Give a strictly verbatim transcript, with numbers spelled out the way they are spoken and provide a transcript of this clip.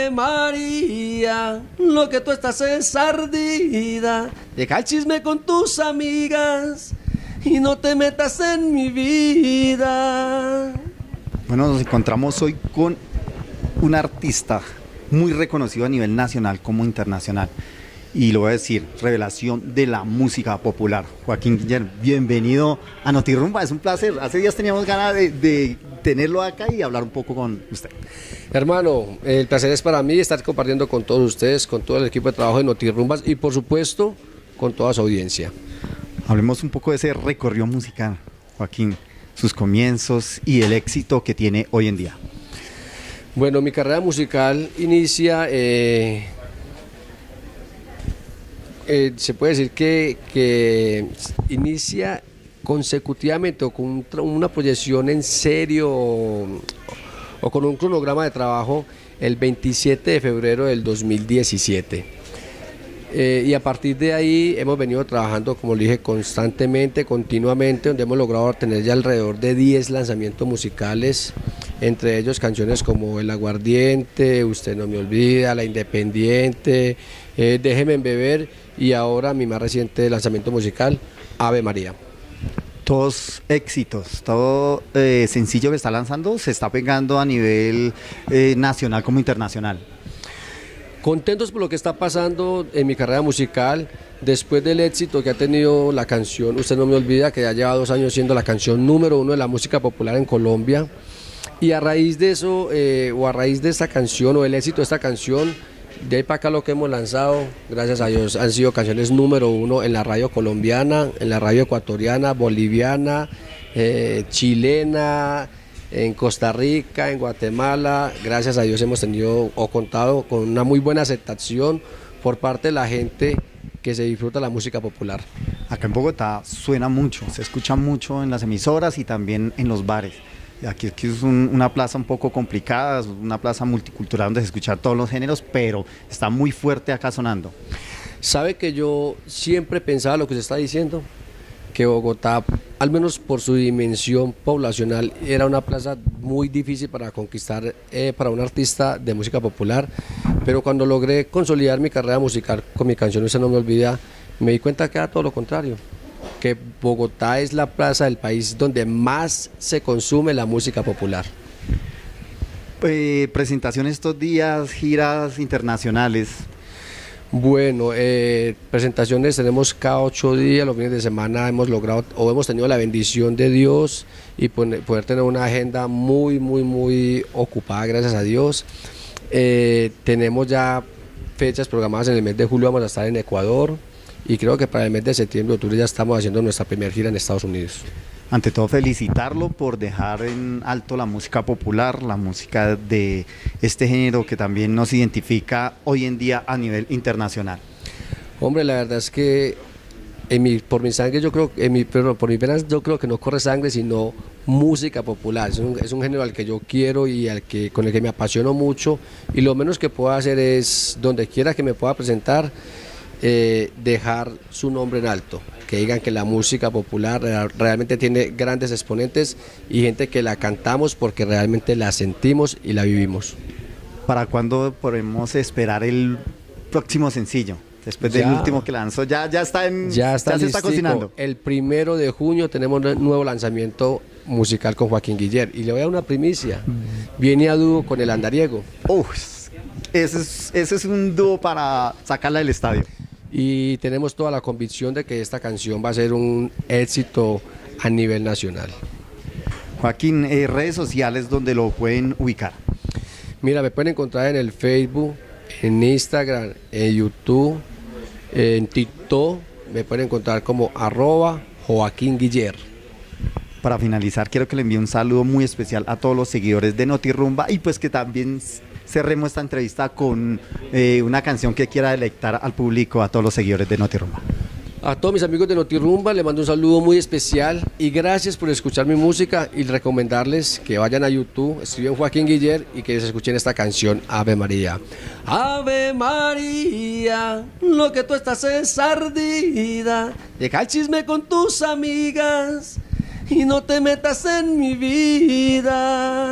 Ave María, lo que tú estás es ardida. Deja el chisme con tus amigas y no te metas en mi vida. Bueno, nos encontramos hoy con un artista muy reconocido a nivel nacional como internacional. Y lo voy a decir, revelación de la música popular. Joaquín Guiller, bienvenido a Notirrumba, es un placer. Hace días teníamos ganas de, de tenerlo acá y hablar un poco con usted. Hermano, el placer es para mí estar compartiendo con todos ustedes, con todo el equipo de trabajo de Notirrumbas y por supuesto con toda su audiencia. Hablemos un poco de ese recorrido musical, Joaquín, sus comienzos y el éxito que tiene hoy en día. Bueno, mi carrera musical inicia... Eh, Eh, se puede decir que, que inicia consecutivamente o con un, una proyección en serio o, o con un cronograma de trabajo el veintisiete de febrero del dos mil diecisiete. Eh, y a partir de ahí hemos venido trabajando, como le dije, constantemente, continuamente, donde hemos logrado tener ya alrededor de diez lanzamientos musicales, entre ellos canciones como El Aguardiente, Usted no me olvida, La Independiente, eh, Déjeme beber y ahora mi más reciente lanzamiento musical, Ave María. Todos éxitos, todo eh, sencillo que está lanzando se está pegando a nivel eh, nacional como internacional. Contentos por lo que está pasando en mi carrera musical, después del éxito que ha tenido la canción Usted no me olvida, que ya lleva dos años siendo la canción número uno de la música popular en Colombia, y a raíz de eso, eh, o a raíz de esta canción, o el éxito de esta canción, de ahí para acá lo que hemos lanzado, gracias a Dios, han sido canciones número uno en la radio colombiana, en la radio ecuatoriana, boliviana, eh, chilena, en Costa Rica, en Guatemala. Gracias a Dios hemos tenido o contado con una muy buena aceptación por parte de la gente que se disfruta la música popular. Acá en Bogotá suena mucho, se escucha mucho en las emisoras y también en los bares. Aquí, aquí es un, una plaza un poco complicada, es una plaza multicultural donde se escuchan todos los géneros, pero está muy fuerte acá sonando. Sabe que yo siempre pensaba lo que se está diciendo, que Bogotá, al menos por su dimensión poblacional, era una plaza muy difícil para conquistar eh, para un artista de música popular, pero cuando logré consolidar mi carrera musical con mi canción Usted no me olvida, me di cuenta que era todo lo contrario, que Bogotá es la plaza del país donde más se consume la música popular. Eh, presentaciones estos días, giras internacionales. Bueno, eh, presentaciones tenemos cada ocho días, los fines de semana hemos logrado o hemos tenido la bendición de Dios y poder tener una agenda muy, muy, muy ocupada, gracias a Dios. Eh, tenemos ya fechas programadas en el mes de julio, vamos a estar en Ecuador. Y creo que para el mes de septiembre, octubre ya estamos haciendo nuestra primera gira en Estados Unidos. Ante todo, felicitarlo por dejar en alto la música popular, la música de este género que también nos identifica hoy en día a nivel internacional. Hombre, la verdad es que en mi, por mi sangre yo creo, en mi, pero por mis venas yo creo que no corre sangre, sino música popular. Es un, es un género al que yo quiero y al que, con el que me apasiono mucho, y lo menos que puedo hacer es, donde quiera que me pueda presentar, Eh, dejar su nombre en alto, que digan que la música popular realmente tiene grandes exponentes y gente que la cantamos porque realmente la sentimos y la vivimos. ¿Para cuándo podemos esperar el próximo sencillo? Después ya, del último que lanzó, ya, ya está en, ya, está ya se está cocinando. El primero de junio tenemos un nuevo lanzamiento musical con Joaquín Guiller, y le voy a dar una primicia, viene a dúo con El Andariego. Uf, ese es, ese es un dúo para sacarla del estadio. Y tenemos toda la convicción de que esta canción va a ser un éxito a nivel nacional. Joaquín, eh, redes sociales donde lo pueden ubicar. Mira, me pueden encontrar en el Facebook, en Instagram, en YouTube, en TikTok, me pueden encontrar como arroba Joaquín Guiller. Para finalizar, quiero que le envíe un saludo muy especial a todos los seguidores de Notirrumba y pues que también cerremos esta entrevista con eh, una canción que quiera deleitar al público, a todos los seguidores de Notirrumba. A todos mis amigos de Notirrumba les mando un saludo muy especial y gracias por escuchar mi música, y recomendarles que vayan a YouTube, escriban Joaquín Guiller y que se escuchen esta canción Ave María. Ave María, lo que tú estás es ardida, deja el chisme con tus amigas y no te metas en mi vida.